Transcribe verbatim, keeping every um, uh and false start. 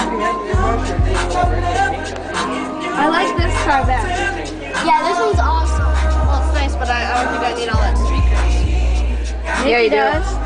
I like this car better. Yeah, this one's awesome. Well, it's nice, but I, I don't think I need all that speakers. Yeah, you do. does.